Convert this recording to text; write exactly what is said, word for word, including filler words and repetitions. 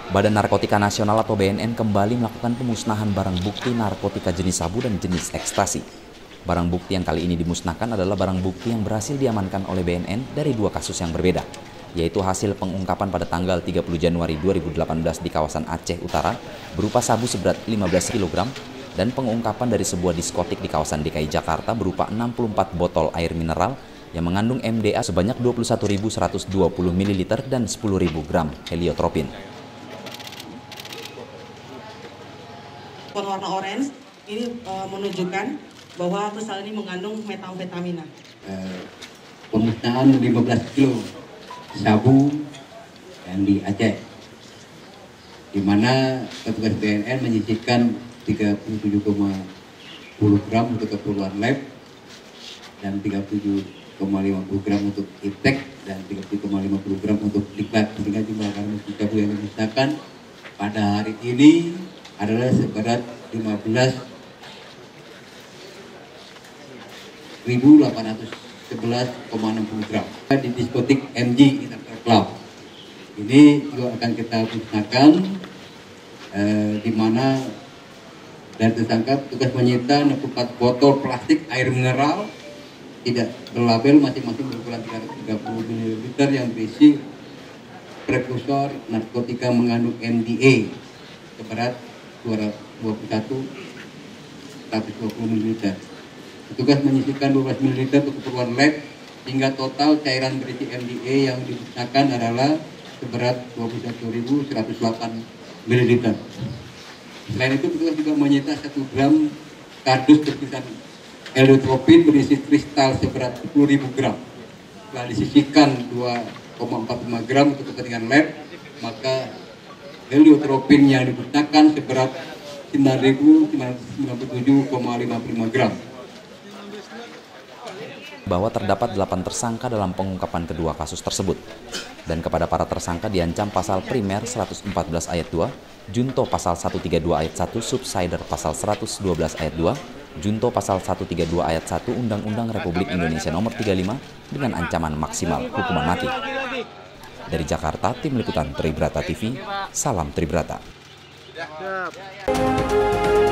Badan Narkotika Nasional atau B N N kembali melakukan pemusnahan barang bukti narkotika jenis sabu dan jenis ekstasi. Barang bukti yang kali ini dimusnahkan adalah barang bukti yang berhasil diamankan oleh B N N dari dua kasus yang berbeda, yaitu hasil pengungkapan pada tanggal tiga puluh Januari dua ribu delapan belas di kawasan Aceh Utara berupa sabu seberat lima belas kilogram dan pengungkapan dari sebuah diskotik di kawasan D K I Jakarta berupa enam puluh empat botol air mineral yang mengandung M D A sebanyak dua puluh satu ribu seratus dua puluh mililiter dan sepuluh ribu gram heliotropin. Warna orange ini uh, menunjukkan bahwa kristal ini mengandung metamfetamina. Uh, pemusnahan lima belas kilo sabu yang di Aceh, di mana petugas B N N menyisihkan tiga puluh tujuh koma sepuluh gram untuk keperluan lab dan tiga puluh tujuh koma lima puluh gram untuk iptek dan tiga puluh koma lima puluh gram untuk diklat, sehingga jumlah barang bukti sabu yang dimusnahkan pada hari ini adalah seberat lima belas ribu delapan ratus sebelas koma enam puluh gram di diskotik M G Inter Club. Ini juga akan kita musnahkan, eh, di mana dan tersangka tugas menyita enam puluh empat botol plastik air mineral tidak berlabel masing-masing berukuran tiga puluh mililiter yang berisi prekursor narkotika mengandung M D A seberat dua puluh satu seratus dua puluh mililiter. Petugas menyisihkan dua belas mililiter untuk keperluan lab, hingga total cairan berisi M D A yang dimusnahkan adalah seberat dua puluh satu ribu seratus delapan mililiter. Selain itu, petugas juga menyita satu gram kardus bertulisan heliotropin berisi kristal seberat sepuluh ribu gram. Setelah disisihkan dua koma empat lima gram untuk kepentingan lab, maka heliotropin yang dimusnahkan seberat sembilan ribu sembilan ratus sembilan puluh tujuh koma lima puluh lima gram. Bahwa terdapat delapan tersangka dalam pengungkapan kedua kasus tersebut. Dan kepada para tersangka diancam pasal primer seratus empat belas ayat dua, junto pasal seratus tiga puluh dua ayat satu, subsider pasal seratus dua belas ayat dua, junto pasal seratus tiga puluh dua ayat satu Undang-Undang Republik Indonesia Nomor tiga puluh lima dengan ancaman maksimal hukuman mati. Dari Jakarta, Tim Liputan Tribrata T V, salam Tribrata.